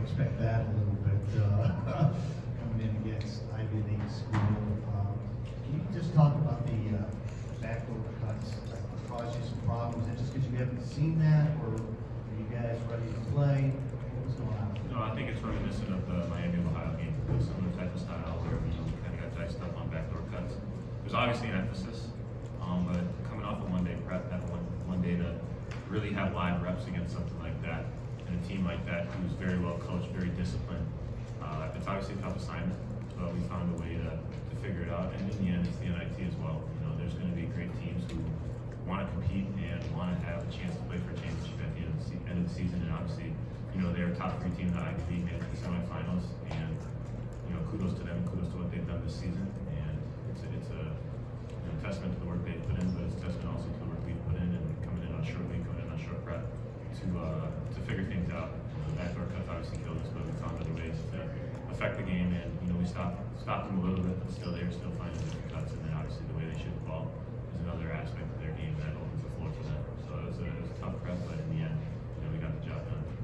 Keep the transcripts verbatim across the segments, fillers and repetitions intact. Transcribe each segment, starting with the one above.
expect that a little bit uh, coming in against Ivy League school. Um, can you just talk about the uh, backdoor cuts that cause you some problems? Is it just because you haven't seen that, or are you guys ready to play? What's going on? No, I think it's reminiscent of the Miami of Ohio game. It's a similar type of style where you know, we kind of got diced up on backdoor cuts. There's obviously an emphasis, um, but coming off of one day prep, that one one day to really have live reps against something like that, and a team like that who's very well coached, very disciplined. Uh, it's obviously a tough assignment, but we found a way to, to figure it out. And in the end, it's the N I T as well. You know, there's going to be great teams who want to compete and want to have a chance to play for a championship at the end of the, se- end of the season. And obviously, you know, they're a top three team in the Ivy League, made it to the semifinals, and you know, kudos to them, kudos to what they've done this season. And it's a, it's a you know, testament to the work they put in, but it's a testament also to the work we've put in and coming in on short week, coming in on short prep to uh, to figure things out. The backdoor cuts obviously killed us, but we found other ways to affect the game, and you know we stopped stopped them a little bit, but still they're still finding different cuts, and then obviously the way they shoot the ball is another aspect of their game that opens the floor for them. So it was a, it was a tough prep, but in the end, you know we got the job done.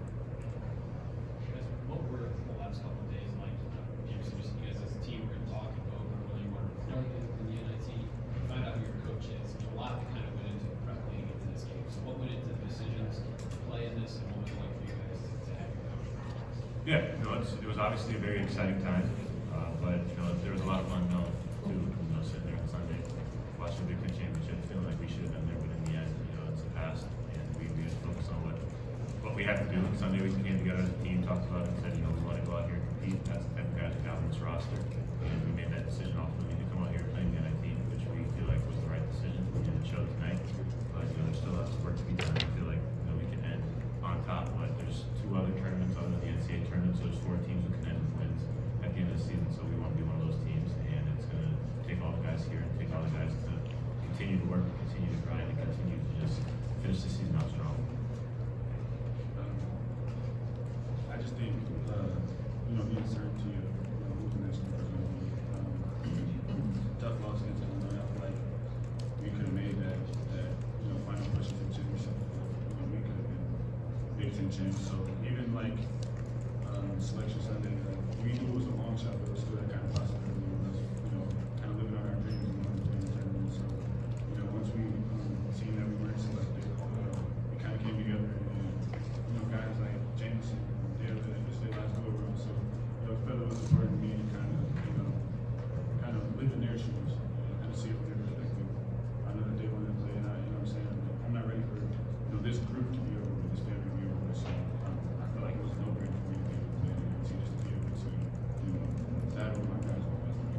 What were the last couple of days like? Jameson, just you guys as a team were talking over whether you wanted to play in the N I T, find out who your coach is. A lot kind of went into prep leading into this game. So what went into the decisions to play in this, and what was it like for you guys to, to have your coach? Yeah, no, it's, it was obviously a very exciting time, uh, but you know there was a lot of unknown too. You know, sitting there on Sunday, watching the Big Ten championship, feeling like we should have been there, but in the end, you know, it's the past, and we, we just focus on what what we have to do. Sunday we came together as a team, talked about it, and said, you know, we want to go out here and compete. That's the type of guys we got on this roster, and we made that decision ultimately to come out here and play in the N I T, which we feel like was the right decision, and it showed tonight. But you know, there's still lots of work to be done. I feel like you know, we can end on top, but there's two other tournaments other than the N C A A tournament, so there's four teams who can end with wins at the end of the season. So we want to be one of those teams, and it's going to take all the guys here and take all the guys to continue to work, continue to grind, and continue to just finish the season out strong. I just think, uh, you know, the uncertainty of you know, moving this to um, tough loss against Cornell. I feel like we could have made that, that you know, final push to the championship. You know, we could have been Big Ten champs. So even like um, selection Sunday, like, we knew it was a long shot, but it was still that kind of possibility of us, you know, kind of living on our dreams and wanting to play in the tournament. So, you know, once we um, seen that we weren't selected, uh, we kind of came together and, you know, guys like Jamison, they're the, it's their last go around. So, you know, I felt it was important to me to kind of, you know, kind of live in their shoes and kind of see it from their perspective. I know that they wanted to play, and I, you know what I'm saying? I'm not ready for, you know, this group to be over with, this family to be over with. So, um, I feel like it was no brainer for me to be able to play in the team just to be able to, you know, that over my guys.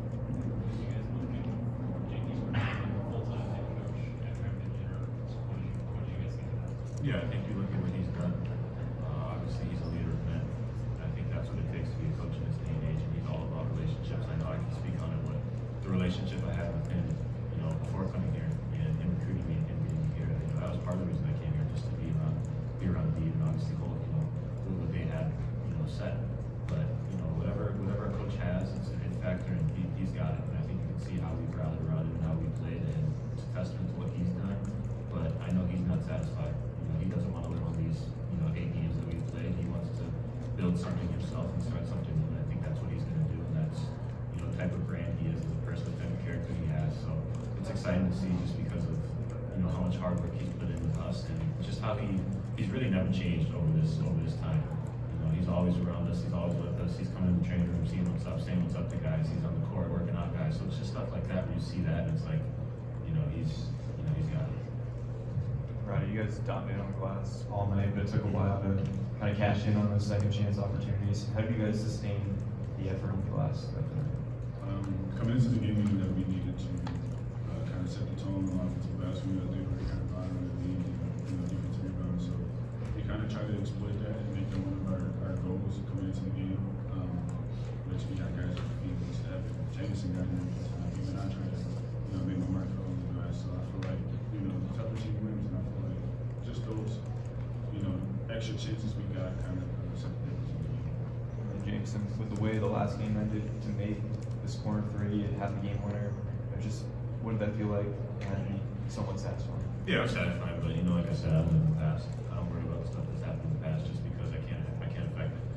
You guys moving J D full time head coach after having been interim. What did you what did you guys think of that? Yeah, I think you look at what he's done. Uh, obviously, he's a leader of men. And I think that's what it takes to be a coach in this day and age. And he's all about relationships. I know I can speak on it, but the relationship I had with him, you know, before coming here and him recruiting me and him getting me here, you know, that was part of the reason I came here, just to be around, be around Dean and obviously hold, you know, hold what they had, you know, set. But you know, whatever whatever a coach has, it's a factor, and he, he's got it. And I think you can see how we've rallied around him and how we played, and it's a testament to what he's done. But I know he's not satisfied. You know, he doesn't want to live on these, you know, eight games that we've played. He wants to build something himself and start something new. And I think that's what he's going to do, and that's, you know, the type of brand he is as a person, the type of character he has. So it's exciting to see, just because of you know how much hard work he's put in with us, and just how he he's really never changed over this over this time. You know, he's always around us. He's always with us. He's coming in the training room, seeing what's up, saying what's up to guys. He's on the court working out guys. So it's just stuff like that where you see that, and it's like, you know, he's you know he's got it. Roddy, you guys dominated on glass all night, but it took a while to kind of cash in on those second chance opportunities. How do you guys sustain the effort on glass? Um, coming into the game, we knew that we needed to uh, kind of set the tone on offensive glass. We knew that they were kind of bottom of the league, and you know, defensive rebound. So we kind of tried to exploit that and make that one of our, our goals coming into the game. Um, which we got guys with feet and step. Jamison got in there. Uh, even I tried to, you know, make my mark on the glass. So I feel like, you know, the tougher team wins, and I feel like just those, you know, extra chances we got kind of uh, set the difference in the game. Jamison, with the way the last game ended, to make this corner three and have the game winner, it just what did that feel like? And be somewhat satisfying. Yeah, I'm satisfied, but you know, like I said, I've lived in the past. I don't worry about stuff that's happened in the past just because I can't I can't affect it. So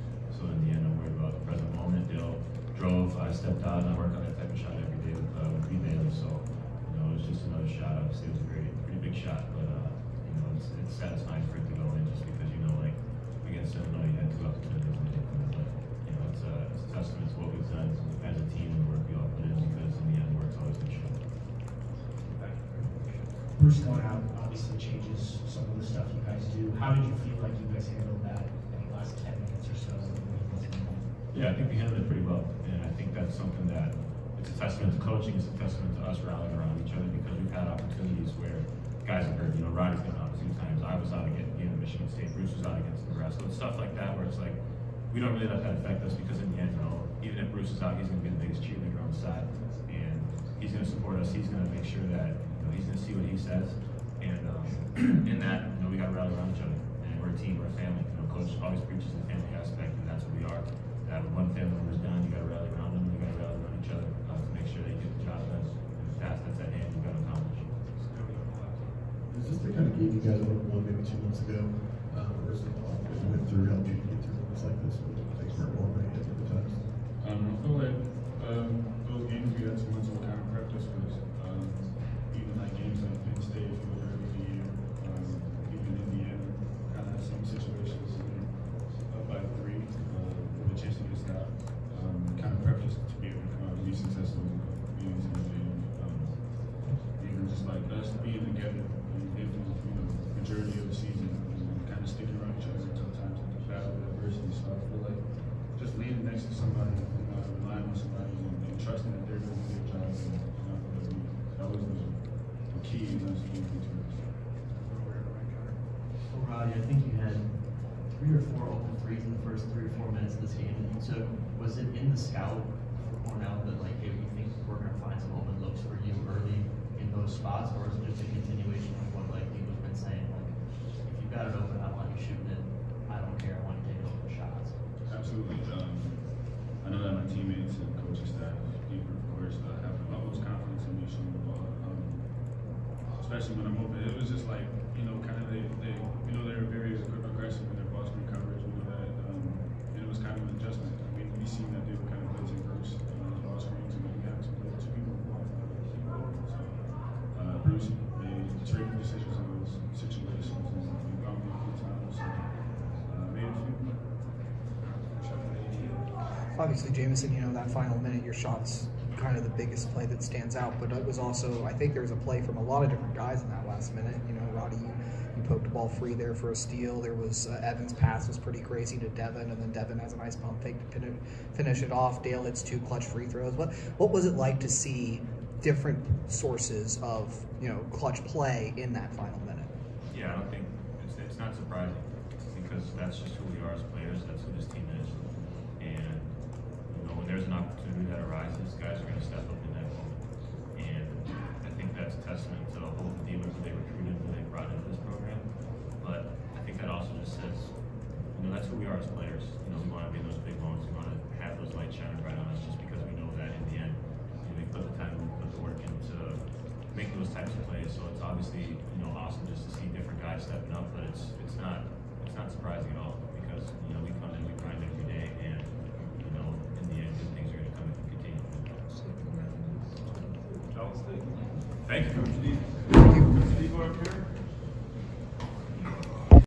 So in the end, I'm worried about the present moment. You know, drove, I stepped out, and I work on that type of shot every day with uh, with Green Bay. So you know, it was just another shot. Obviously, it was a very pretty big shot, but uh, you know, it's, it's satisfying for it to go in just because you know, like against Illinois, you had two opportunities and they couldn't. But you know, it's a, it's a testament to what we've done as a team and the work we all put in because in the end, work's always going to show. Bruce going out obviously changes some of the stuff you guys do. How did you feel like you guys handled that in the last ten minutes or so? Yeah, I think we handled it pretty well, and I think that's something that it's a testament to coaching. It's a testament to us rallying around each other because we've had opportunities where guys have heard, you know, Roddy's been out a few times. I was out again at Michigan State. Bruce was out against Nebraska. So it's stuff like that where it's like we don't really let that affect us because in the end, you know, even if Bruce is out, he's going to be the biggest cheerleader on the side, and he's going to support us. He's going to make sure that you know, he's going to see what he says, and um, in that, you know, we got to rally around each other, and we're a team, we're a family. You know, Coach always preaches the family aspect, and that's what we are. That when one family member's down, you got to rally around them. You got to rally around each other uh, to make sure they get the job done. And that's that's at hand. You got to accomplish. Is this the kind of game you guys would have won maybe two months ago? Um, or is it as you went through, helped you get through moments like this when things weren't going right at different times? Um, I feel like um, those games we had two months ago kind of prepped us for this. Um, even like games like Penn State, if you look early in the year, um, even Indiana, kind of some situations uh, up by three uh, with a chance to get stopped. Um, kind of prepped us to be able to come out and be successful being in the game. Um, even just like us being together, and you know, majority of the season, and kind of sticking around each other sometimes to battle with adversity. So I feel like just leaning next to somebody, you know, relying on somebody, and, and trusting that they're going to do their job. And, you know, that, we, that was the, the key in us being victorious. Well, Roddy, I think you had three or four open threes in the first three or four minutes of this game that you took. Was it in the scout for Cornell that, like, hey, we think we're going to find some open looks for you early in those spots, or is it just a continuation of what, like, Nico's been saying? Like, if you've got it open, I want you shooting it. I don't care. I want you taking open shots. Absolutely. Um, I know that my teammates and coaching staff, people, of course, uh, have the utmost confidence in me shooting the ball. Um, especially when I'm open. It was just like, you know, kind of they, they you know, they're very aggressive in their ball screen coverage. We know that. Um, and it was kind of an adjustment. I mean, we seen that they were kind of blitzing Bruce on those ball screens, and we have to play two people who want to keep open. So, uh, Bruce made terrific decisions in those situations, and we got me a few times. So, uh, made a few. Obviously, Jamison, you know, that final minute, your shot's kind of the biggest play that stands out, but it was also, I think there was a play from a lot of different guys in that last minute. You know, Roddy, you, you poked the ball free there for a steal. There was, uh, Evans' pass was pretty crazy to Devin, and then Devin has a nice pump fake to finish, finish it off. Dale hits two clutch free throws. What, what was it like to see different sources of, you know, clutch play in that final minute? Yeah, I don't think, it's, it's not surprising because that's just who we are as players. That's who this team is. And you know, when there's an opportunity that arises, guys are going to step up in that moment. And I think that's a testament to all the dealers that they recruited, that they brought into this program. But I think that also just says, you know, that's who we are as players. You know, we want to be in those big moments. We want to have those lights shining bright on us just because we know that in the end, you know, we put the time, we put the work into making those types of plays. So it's obviously, you know, awesome just to see different guys stepping up, but it's it's not it's not surprising at all because, you know, we come in, we grind every day, and you know, in the end, good things are going to come if we continue. Thank you. Thank you.